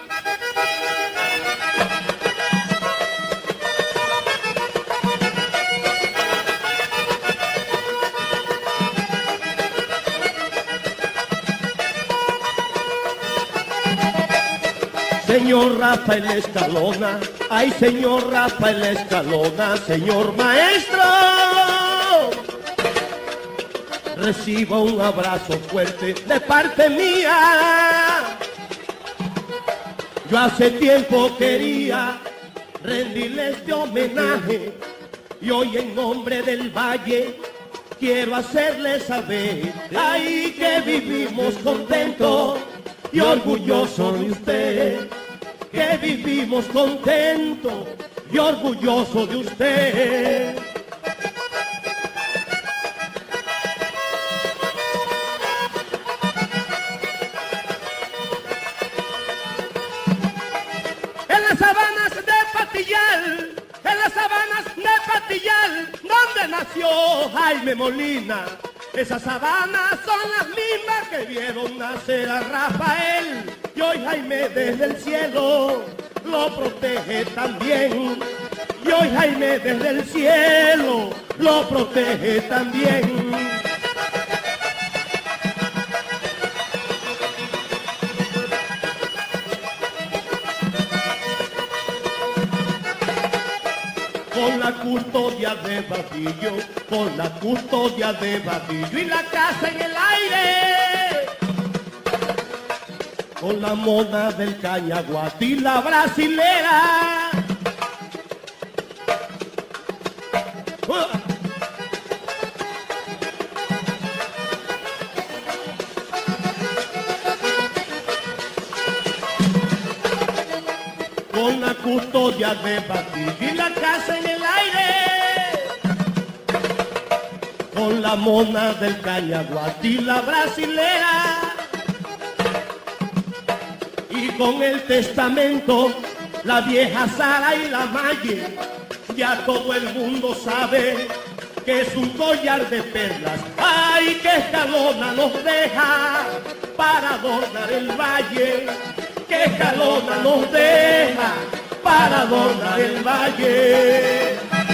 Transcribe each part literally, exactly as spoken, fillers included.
Señor Rafael Escalona, ay señor Rafael Escalona, señor maestro, reciba un abrazo fuerte de parte mía. Yo hace tiempo quería rendirle este homenaje y hoy en nombre del Valle quiero hacerle saber, ay que vivimos contentos y orgullosos de usted, que vivimos contentos y orgullosos de usted. En las sabanas de Patillal, en las sabanas de Patillal, donde nació Jaime Molina, esas sabanas son las mismas que vieron nacer a Rafael, y hoy Jaime desde el cielo lo protege también, y hoy Jaime desde el cielo lo protege también. Con la custodia de Badillo, con la custodia de Badillo y la casa en el aire, con la mona del Cañaguate y la brasilera. Con la custodia de Badillo y la casa en el aire, con la mona del Cañaguate y la brasilera, y con el testamento, la vieja Sara y la Maye, ya todo el mundo sabe que es un collar de perlas, ay que Escalona nos deja para adornar el valle, que Escalona nos deja para adornar el valle.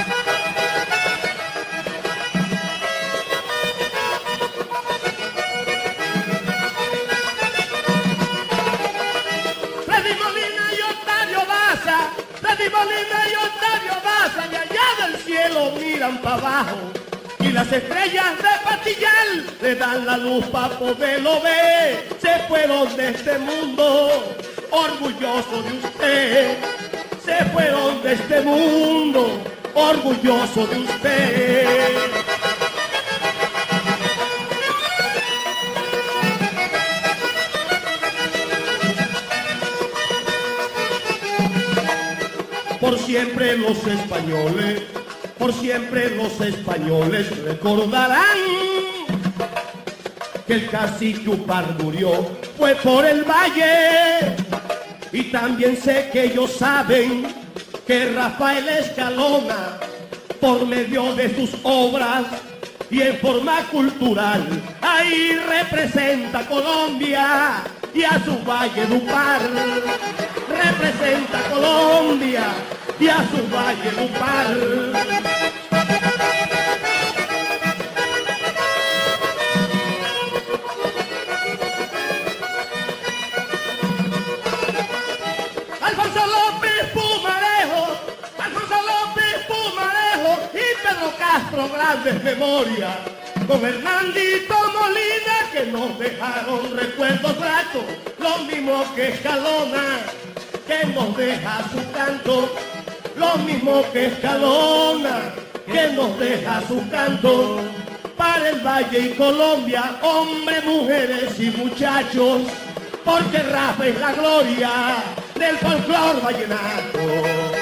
Freddy Molina y Octavio Baza, Freddy Molina y Octavio Baza, y allá del cielo miran para abajo, y las estrellas de Patillal le dan la luz para poderlo ver. Se fueron de este mundo orgulloso de usted, se fueron de este mundo orgulloso de usted. Por siempre los españoles, por siempre los españoles recordarán que el cacique Upar murió fue por el valle. Y también sé que ellos saben que Rafael Escalona, por medio de sus obras y en forma cultural, ahí representa a Colombia y a su Valle de Upar. Representa a Colombia y a su Valle de Upar. Alfonso López Pumarejo, Alfonso López Pumarejo y Pedro Castro, grandes memorias, con Hernandito Molina que nos dejaron recuerdos gratos, lo mismo que Escalona que nos deja su canto, lo mismo que Escalona que nos deja su canto, para el Valle y Colombia, hombres, mujeres y muchachos, porque Rafa es la gloria del folclor vallenato.